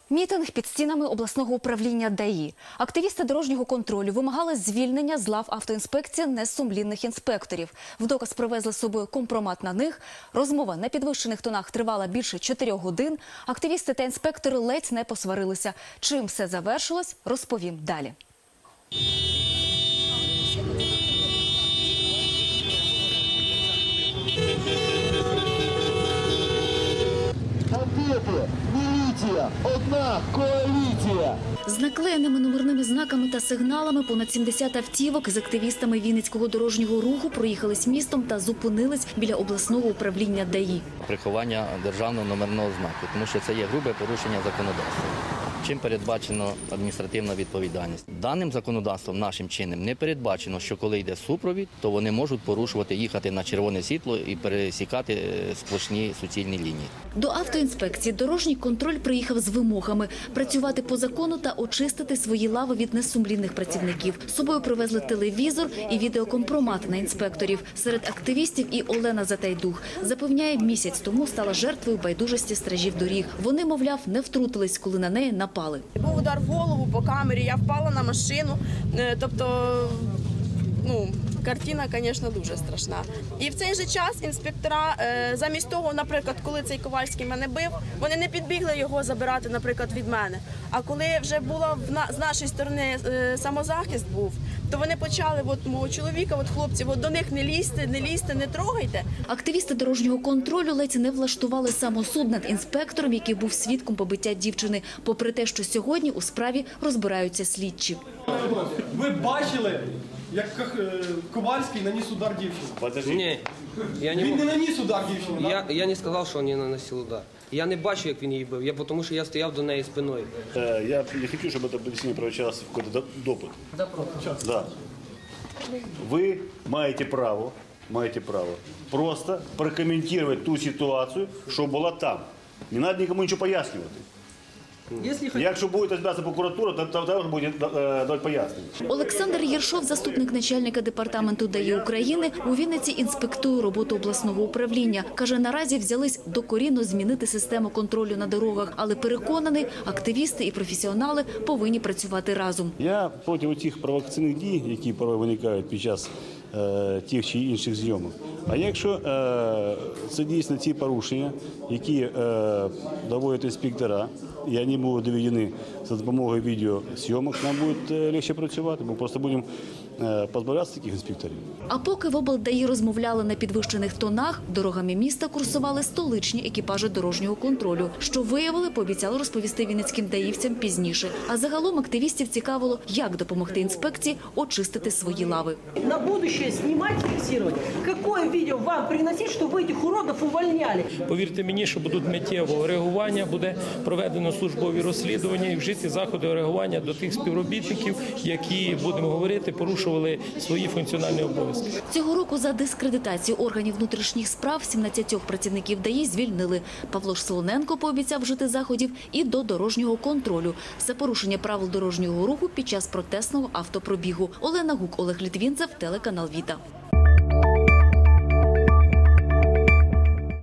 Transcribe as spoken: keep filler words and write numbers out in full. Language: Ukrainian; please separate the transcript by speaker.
Speaker 1: Мітинг під стінами обласного управління ДАІ. Активісти дорожнього контролю вимагали звільнення з лав автоінспекції несумлінних інспекторів. В доказ привезли з собою компромат на них. Розмова на підвищених тонах тривала більше чотирьох годин. Активісти та інспектори ледь не посварилися. Чим все завершилось, розповім далі.
Speaker 2: Кадети, міліція, одна коаліція.
Speaker 1: З наклеєними номерними знаками та сигналами понад сімдесят автівок з активістами Вінницького дорожнього руху проїхались містом та зупинились біля обласного управління ДАІ.
Speaker 3: Приховання державного номерного знаку, тому що це є грубе порушення законодавства. Чим передбачено адміністративна відповідальність. Даним законодавством нашим чином не передбачено, що коли йде супровід, то вони можуть порушувати, їхати на червоне світло і пересікати сплошні суцільні лінії.
Speaker 1: До автоінспекції дорожній контроль приїхав з вимогами – працювати по закону та очистити свої лави від несумлінних працівників. З собою привезли телевізор і відеокомпромат на інспекторів. Серед активістів і Олена Затайдух. Запевняє, місяць тому стала жертвою байдужості стражів доріг. Вони, мовляв, не втрутились, коли на неї напали.
Speaker 4: Був удар в голову по камері, я впала на машину, тобто, ну, картина, звісно, дуже страшна. І в цей же час інспектора, замість того, наприклад, коли цей Ковальський мене бив, вони не підбігли його забирати, наприклад, від мене. А коли вже було з нашої сторони самозахист був, то вони почали от мого чоловіка, от хлопців, от до них не лізьте, не лізьте, не трогайте.
Speaker 1: Активісти дорожнього контролю ледь не влаштували самосуд над інспектором, який був свідком побиття дівчини, попри те, що сьогодні у справі розбираються слідчі.
Speaker 5: Ви бачили, як Ковальський наніс удар дівчині?
Speaker 6: Ні. Я не
Speaker 5: Він
Speaker 6: мог...
Speaker 5: не наніс удар дівчині,
Speaker 6: я, я не сказав, що він не наносив удар. Я не бачу, як він її бив, я, тому що я стояв до неї спиною.
Speaker 7: Я не хочу, щоб це об'яснення превращалося в якийсь допит. Да. Ви маєте право, маєте право просто прокоментувати ту ситуацію, що була там. Не треба нікому нічого пояснювати. Якщо буде розбиратися прокуратура, то тоді буде давати пояснення.
Speaker 1: Олександр Єршов, заступник начальника департаменту ДАІ України, у Вінниці інспектує роботу обласного управління. Каже, наразі взялись докорінно змінити систему контролю на дорогах, але переконаний, активісти і професіонали повинні працювати разом.
Speaker 7: Я проти тих провокаційних дій, які порой виникають під час е, тих чи інших зйомок. А якщо е, це дійсно ті порушення, які е, доводять інспектора, і вони будуть доведені за допомогою відеозйомок, нам буде легше працювати, ми просто будемо е, позбавлятися таких інспекторів.
Speaker 1: А поки в облдаї розмовляли на підвищених тонах, дорогами міста курсували столичні екіпажі дорожнього контролю. Що виявили, пообіцяли розповісти вінницьким даївцям пізніше. А загалом активістів цікавило, як допомогти інспекції очистити свої лави.
Speaker 8: На будущее знімати, фіксувати. Яке відео вам приносити, щоб ви цих уродів увольняли?
Speaker 9: Повірте мені, що будуть миттєвого реагування, буде проведено службові розслідування і вжиті заходи реагування до тих співробітників, які, будемо говорити, порушували свої функціональні обов'язки.
Speaker 1: Цього року за дискредитацію органів внутрішніх справ сімнадцятьох працівників ДАІ звільнили. Павло Солоненко пообіцяв вжити заходів і до дорожнього контролю за порушення правил дорожнього руху під час протестного автопробігу. Олена Гук, Олег Літвінцев, телеканал Віта.